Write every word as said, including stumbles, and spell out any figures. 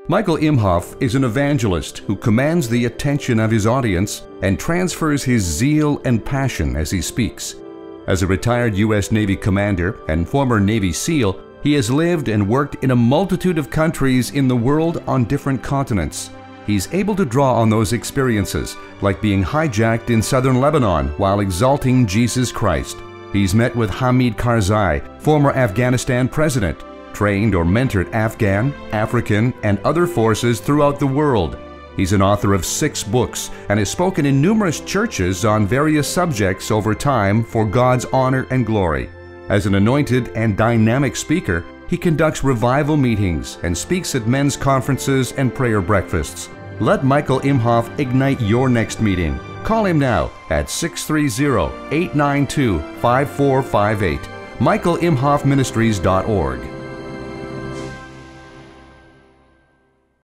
Michael Imhof is an evangelist who commands the attention of his audience and transfers his zeal and passion as he speaks. As a retired U S Navy commander and former Navy SEAL, he has lived and worked in a multitude of countries in the world on different continents. He's able to draw on those experiences, like being hijacked in southern Lebanon while exalting Jesus Christ. He's met with Hamid Karzai, former Afghanistan president, trained or mentored Afghan, African, and other forces throughout the world. He's an author of six books and has spoken in numerous churches on various subjects over time for God's honor and glory. As an anointed and dynamic speaker, he conducts revival meetings and speaks at men's conferences and prayer breakfasts. Let Michael Imhof ignite your next meeting. Call him now at six three zero, eight nine two, five four five eight. michael imhof ministries dot org.